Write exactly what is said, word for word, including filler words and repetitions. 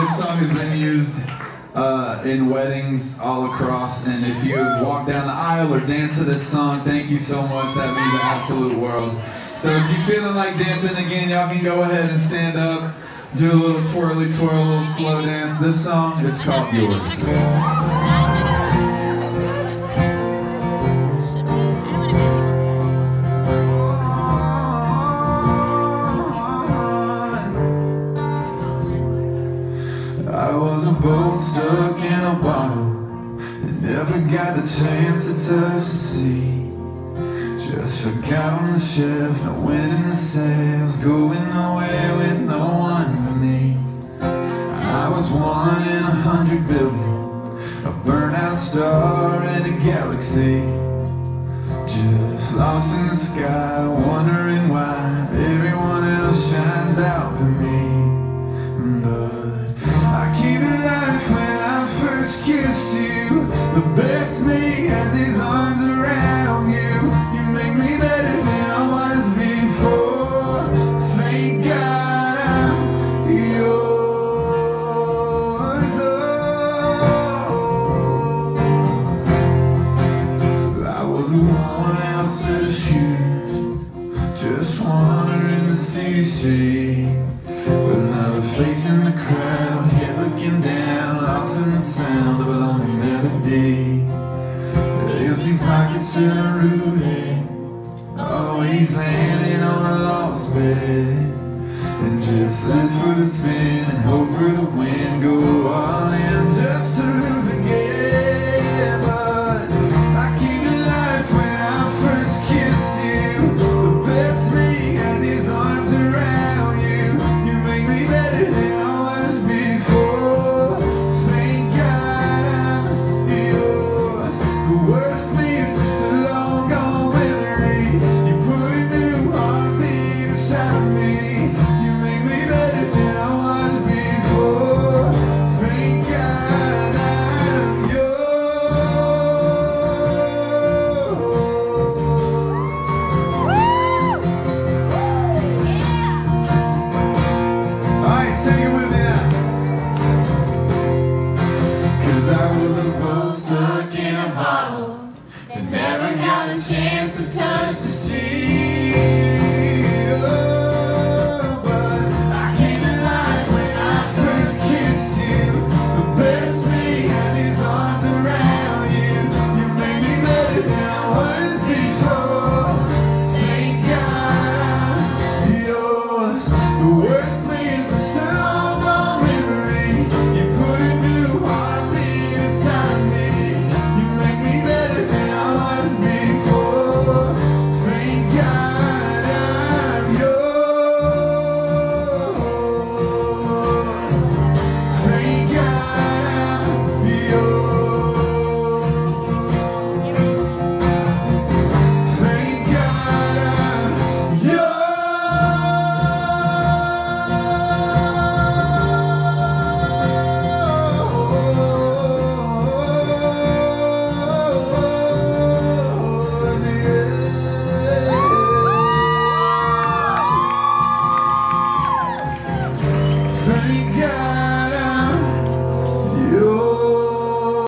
This song has been used uh, in weddings all across, and if you have walked down the aisle or danced to this song, thank you so much. That means the absolute world. So if you're feeling like dancing again, y'all can go ahead and stand up, do a little twirly twirl, a little slow dance. This song is called Yours. I was a boat stuck in a bottle and never got the chance to touch the sea. Just forgot on the shelf, no wind in the sails, going nowhere with no one but me. I was one in a hundred billion, a burnt-out star in a galaxy, just lost in the sky, wondering why everyone else shines out for me. But I came to life when I first kissed you. The best me has his arms around you. You make me better than I was before. Thank God I'm yours. Oh, I was a worn-out set of shoes, just wandering the city street. Another face in the crowd, head looking down, lost in the sound of a lonely melody. Empty pockets in a roulette, always landing on a lost bed, and just left for the spin.